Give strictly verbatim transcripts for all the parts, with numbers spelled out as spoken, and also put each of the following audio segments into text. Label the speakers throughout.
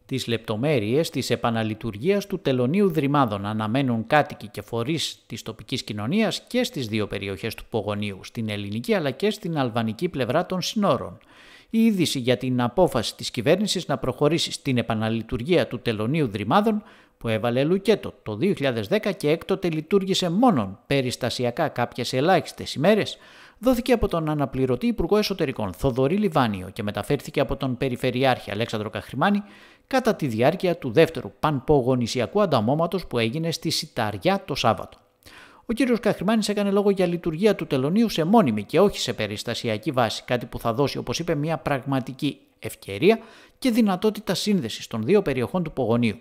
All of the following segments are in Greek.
Speaker 1: Τις λεπτομέρειες της επαναλειτουργίας του τελωνείου Δρυμάδων αναμένουν κάτοικοι και φορείς της τοπικής κοινωνίας και στις δύο περιοχές του Πογονίου, στην ελληνική αλλά και στην αλβανική πλευρά των συνόρων. Η είδηση για την απόφαση της κυβέρνησης να προχωρήσει στην επαναλειτουργία του τελωνείου Δρυμάδων, που έβαλε λουκέτο το δύο χιλιάδες δέκα και έκτοτε λειτουργήσε μόνον περιστασιακά κάποιες ελάχιστες ημέρες, δόθηκε από τον αναπληρωτή Υπουργό Εσωτερικών Θοδωρή Λιβάνιο και μεταφέρθηκε από τον Περιφερειάρχη Αλέξανδρο Καχρημάνη κατά τη διάρκεια του δεύτερου πανπογονησιακού ανταμώματος που έγινε στη Σιταριά το Σάββατο. Ο κ. Καχρημάνης έκανε λόγο για λειτουργία του τελωνείου σε μόνιμη και όχι σε περιστασιακή βάση, κάτι που θα δώσει, όπως είπε, μια πραγματική ευκαιρία και δυνατότητα σύνδεσης των δύο περιοχών του Πογονίου.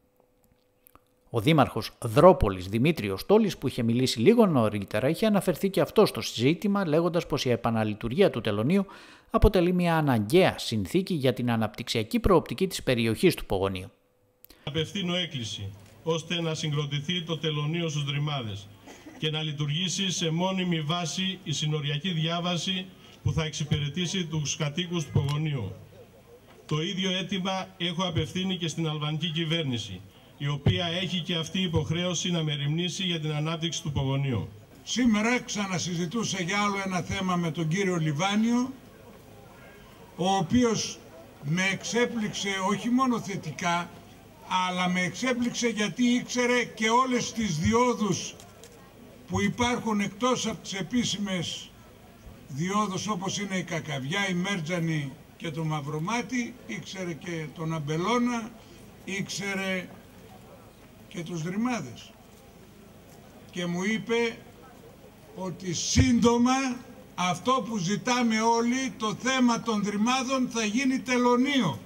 Speaker 1: Ο δήμαρχος Δρόπολης Δημήτριος Τόλης, που είχε μιλήσει λίγο νωρίτερα, είχε αναφερθεί και αυτό στο συζήτημα, λέγοντας πως η επαναλειτουργία του τελωνείου αποτελεί μια αναγκαία συνθήκη για την αναπτυξιακή προοπτική της περιοχής του Πογονίου.
Speaker 2: Απευθύνω έκκληση ώστε να συγκροτηθεί το τελωνείο στους Δρυμάδες και να λειτουργήσει σε μόνιμη βάση η συνοριακή διάβαση που θα εξυπηρετήσει τους κατοίκους του Πογονίου. Το ίδιο αίτημα έχω απευθύνει και στην αλβανική κυβέρνηση, η οποία έχει και αυτή υποχρέωση να μεριμνήσει για την ανάπτυξη του Πογονίου.
Speaker 3: Σήμερα ξανασυζητούσα για άλλο ένα θέμα με τον κύριο Λιβάνιο, ο οποίος με εξέπληξε όχι μόνο θετικά, αλλά με εξέπληξε γιατί ήξερε και όλες τις διόδους που υπάρχουν εκτός από τις επίσημες διόδους, όπως είναι η Κακαβιά, η Μέρτζανη και το Μαυρομάτι, ήξερε και τον Αμπελώνα, ήξερε και τους Δρυμάδες. Και μου είπε ότι σύντομα αυτό που ζητάμε όλοι, το θέμα των Δρυμάδων, θα γίνει τελωνείο.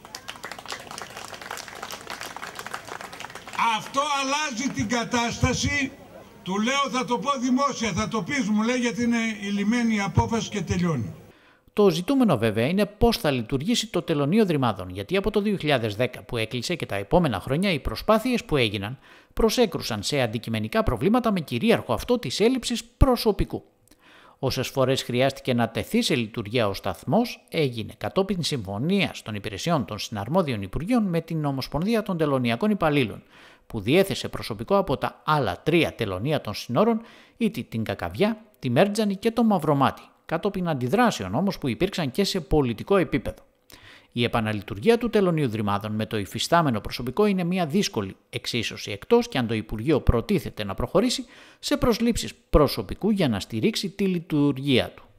Speaker 3: Αυτό αλλάζει την κατάσταση. Του λέω, θα το πω δημόσια, θα το πεις, μου λέει, γιατί είναι η λιμένη απόφαση και τελειώνει.
Speaker 1: Το ζητούμενο βέβαια είναι πώς θα λειτουργήσει το τελωνείο Δρυμάδων, γιατί από το δύο χιλιάδες δέκα που έκλεισε και τα επόμενα χρόνια οι προσπάθειες που έγιναν προσέκρουσαν σε αντικειμενικά προβλήματα με κυρίαρχο αυτό της έλλειψης προσωπικού. Όσες φορές χρειάστηκε να τεθεί σε λειτουργία ο σταθμός, έγινε κατόπιν συμφωνίας των υπηρεσιών των συναρμόδιων Υπουργείων με την Ομοσπονδία των Τελωνειακών Υπαλλήλων, που διέθεσε προσωπικό από τα άλλα τρία τελωνεία των συνόρων, είτε την Κακαβιά, τη Μέρτζανη και το Μαυρομάτι, κατόπιν αντιδράσεων όμως που υπήρξαν και σε πολιτικό επίπεδο. Η επαναλειτουργία του τελωνείου Δρυμάδων με το υφιστάμενο προσωπικό είναι μια δύσκολη εξίσωση, εκτός και αν το Υπουργείο προτίθεται να προχωρήσει σε προσλήψεις προσωπικού για να στηρίξει τη λειτουργία του.